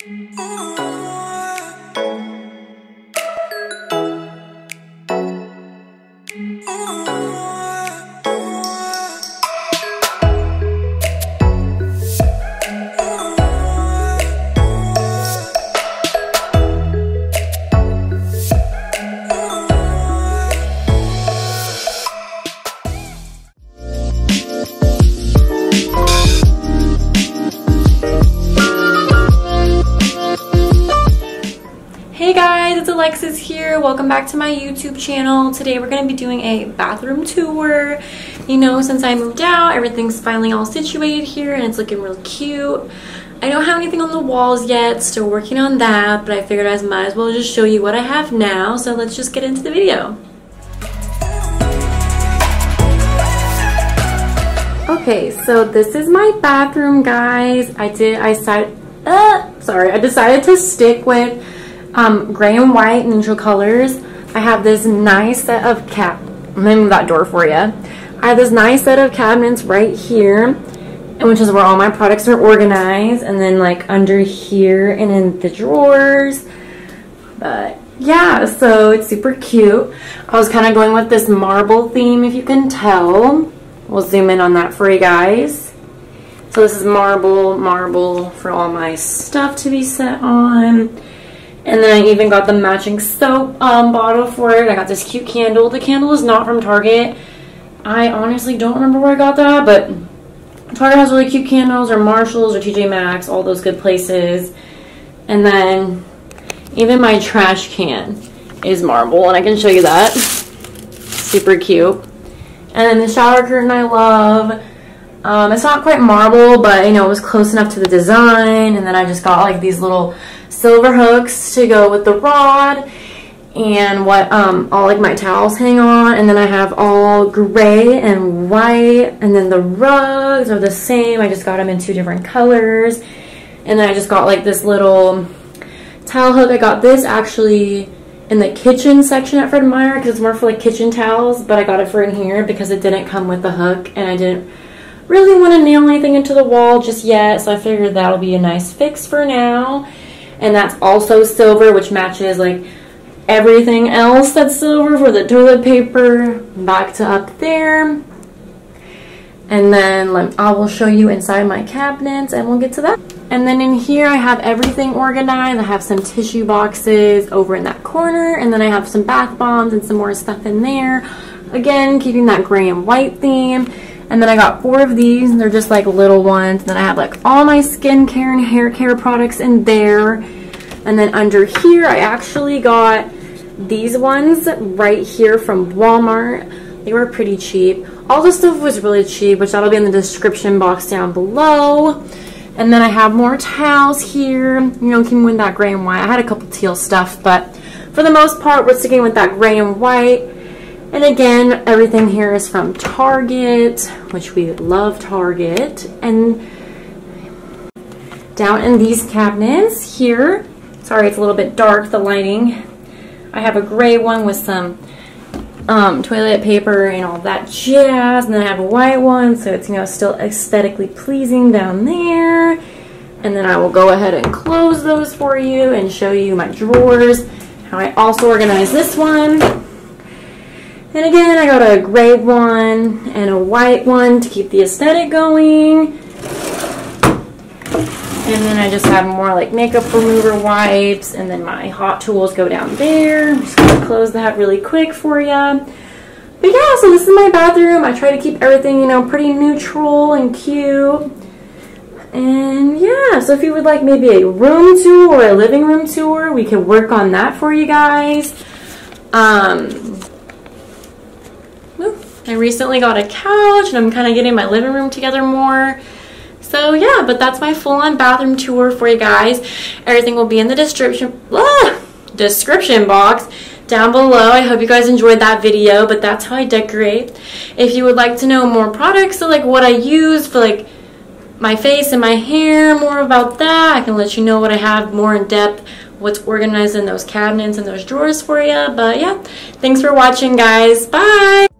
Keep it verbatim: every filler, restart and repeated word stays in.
Hey guys, it's Alexis here. Welcome back to my YouTube channel. Today we're going to be doing a bathroom tour. You know, since I moved out, everything's finally all situated here and it's looking real cute. I don't have anything on the walls yet, still working on that, but I figured I might as well just show you what I have now. So let's just get into the video. Okay, so this is my bathroom, guys. I did, I decided, uh, sorry, I decided to stick with Um, gray and white neutral colors. I have this nice set of cap. I'm gonna move that door for you. I have this nice set of cabinets right here, and which is where all my products are organized, and then like under here and in the drawers. But yeah, so it's super cute. I was kind of going with this marble theme, if you can tell. We'll zoom in on that for you guys. So this is marble, marble for all my stuff to be set on. And then I even got the matching soap um, bottle for it. I got this cute candle. The candle is not from Target. I honestly don't remember where I got that, but Target has really cute candles, or Marshalls, or T J Maxx, all those good places. And then even my trash can is marble, and I can show you that. Super cute. And then the shower curtain I love. Um, it's not quite marble, but you know, it was close enough to the design. And then I just got like these little silver hooks to go with the rod, and what um all like my towels hang on. And then I have all gray and white, and then the rugs are the same. I just got them in two different colors. And then I just got like this little towel hook. I got this actually in the kitchen section at Fred Meyer because it's more for like kitchen towels, but I got it for in here because it didn't come with the hook, and I didn't really want to nail anything into the wall just yet, so I figured that'll be a nice fix for now. And that's also silver, which matches like everything else that's silver for the toilet paper back to up there. And then let, I will show you inside my cabinets and we'll get to that. And then in here I have everything organized. I have some tissue boxes over in that corner, and then I have some bath bombs and some more stuff in there. Again, keeping that gray and white theme. And then I got four of these, and they're just like little ones. And then I have like all my skincare and hair care products in there. And then under here, I actually got these ones right here from Walmart. They were pretty cheap. All this stuff was really cheap, which that'll be in the description box down below. And then I have more towels here, you know, keeping with that gray and white. I had a couple teal stuff, but for the most part, we're sticking with that gray and white. And again, everything here is from Target, which we love Target. And down in these cabinets here, sorry it's a little bit dark, the lighting, I have a gray one with some um, toilet paper and all that jazz. And then I have a white one, so it's, you know, still aesthetically pleasing down there. And then I will go ahead and close those for you and show you my drawers, how I also organize this one. And again, I got a gray one and a white one to keep the aesthetic going. And then I just have more like makeup remover wipes, and then my hot tools go down there. I'm just going to close that really quick for you. But yeah, so this is my bathroom. I try to keep everything, you know, pretty neutral and cute. And yeah, so if you would like maybe a room tour or a living room tour, we can work on that for you guys. Um... I recently got a couch, and I'm kind of getting my living room together more. So yeah, but that's my full-on bathroom tour for you guys. Everything will be in the description ah, description box down below. I hope you guys enjoyed that video, but that's how I decorate. If you would like to know more products, so like what I use for like my face and my hair, more about that, I can let you know what I have more in depth, what's organized in those cabinets and those drawers for you. But yeah, thanks for watching, guys. Bye.